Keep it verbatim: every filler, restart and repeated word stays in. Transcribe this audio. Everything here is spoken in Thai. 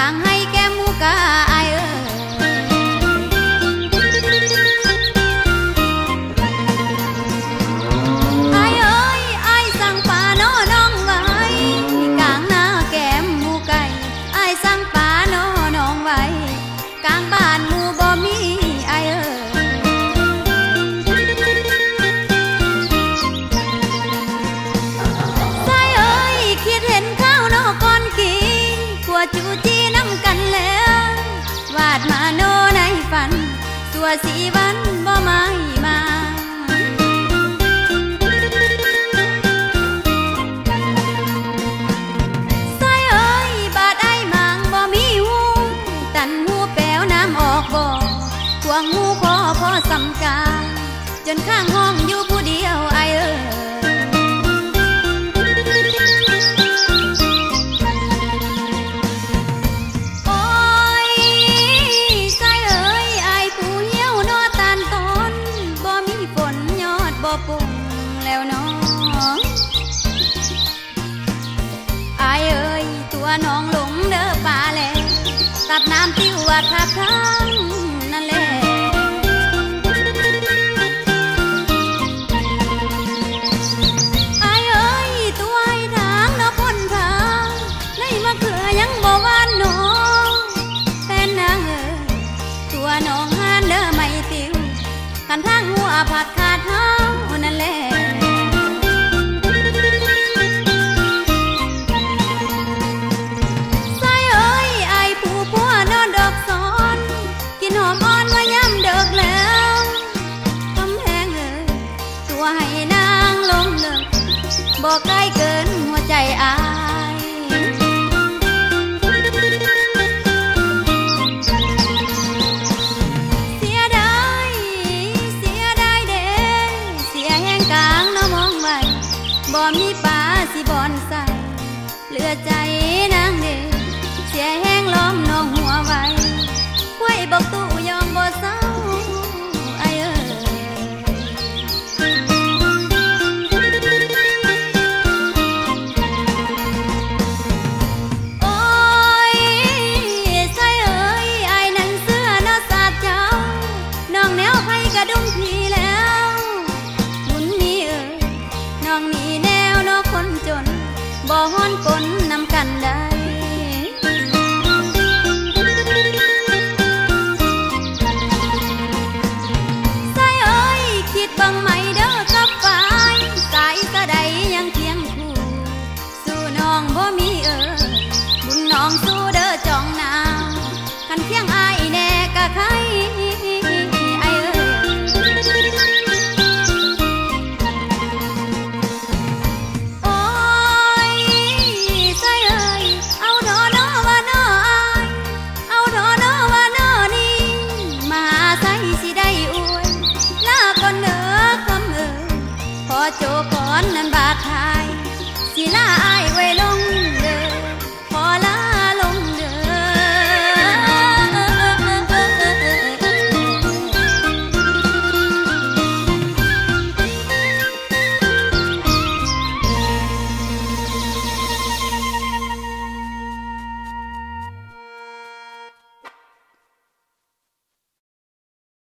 างให้แก้มหูกาไอเออไอเอ้ยไอสั่งป่าน้อน้องไว้กลางหน้าแก้มหูไก่ไอสั่งป่าน้อน้องไว้กลางบ้านหมู่บ่มีไอเออใส่เอ้ยคิดเห็นข้าวน้อก่อนกินกลัวจูจีน้ำกันแล้ววาดมาโนในฝันตัวสีวันบ่ไม่มาใส่เอ้ยบาดไอหมางบ่มีหูตันหูแป้วน้ำออกบ่ควงหูคอพอสำกาจนข้างห้องอยู่ผู้เดียวไอเออโอ้ยใส่เอ้ยไอผู้เหี่ยวนอตานต้นบ่มีฝนยอดบ่ปุ่งแล้วน้องไอเอ้ยตัวน้องหลงเด้อป่าแลตัดน้ำติ้วว่าทับทั้งนั่นแหละไอเอ้ยตัวไอทางนอพ้นทางในมะเขือยังบ่หวานน้องแฟนนางเอ้ยตัวน้องหานเด้อไม่ติ้วกันทางหัวผัดขาดเฮานั่นแหละใส่เอ้ยไอผู้ผัวนอนดอกซ้อนกินหอมอ่อนว่าย่ำเดิกแล้วกำแพงเอ้ยตัวให้นางลงเลิกบ่ใกล้เกินหัวใจอายเสียดายเสียดายเด้เสียแห้งกลางน้อมองไว้บ่มีป่าสิบอนใส่เหลือใจนางเด้เสียแห้งล้อมน้องหัวไว้ไว้บอกตู้ยอมบ่เศร้าไอเอ้ยโอ้ยใส่เอ้ยไอนั้นเสื้อน้อสาดเจ้าน้องแนวไผกระดุมพีแล้วบุญมีเอ้ยน้องมีแนวน้อคนจนบ่ฮ้อนปน